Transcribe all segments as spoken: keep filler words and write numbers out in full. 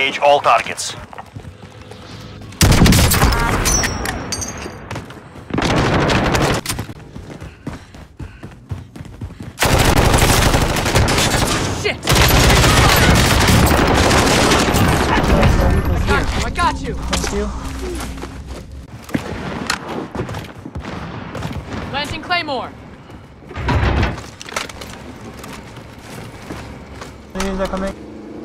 Engage all targets. Shit! I got you! Thank you. Planting Claymore! Please, they're coming.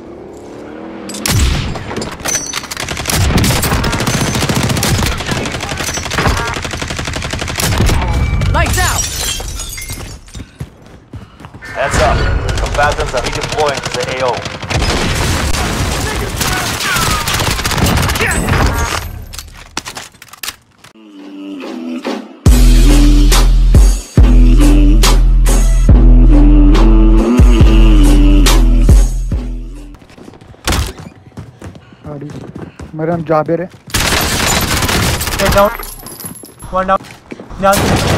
Lights out! Heads up. Combatants are redeploying to the A O. मेरे हम जाबे रे take down one down ध्यान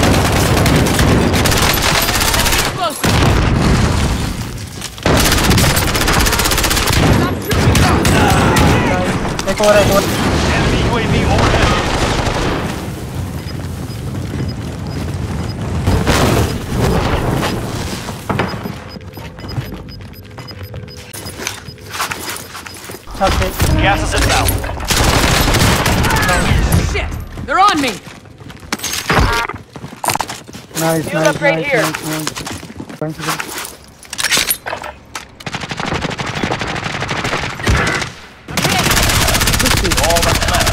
एक और एक और Enemy U A V overhead. Okay. Gas is inbound. Shit! They're on me! Nice, Shield nice, upgrade nice, here. nice, nice. Thanks again. All that's left.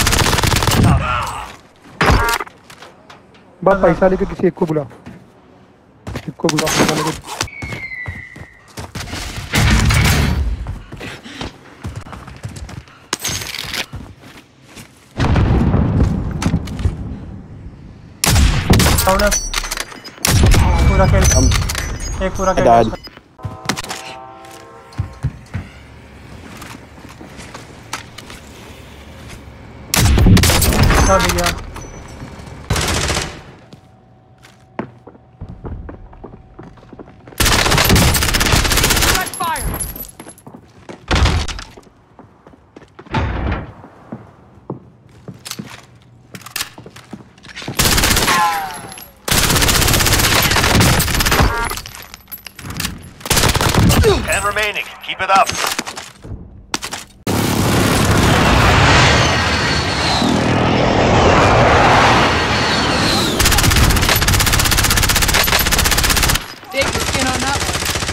बस पैसा लेके किसी एक को बुला एक को बुला पैसा लेके पूरा खेल एक पूरा खेल छोड़ दिया Ten remaining. Keep it up. Take the skin on that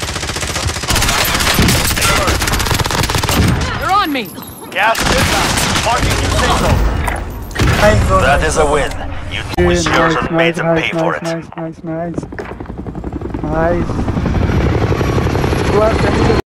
one. They're on me! Gas is inbound. Marking your safe zone. Nice, bro. That is a win. You twist yours and made them pay for it. Nice, nice, nice, nice. Nice.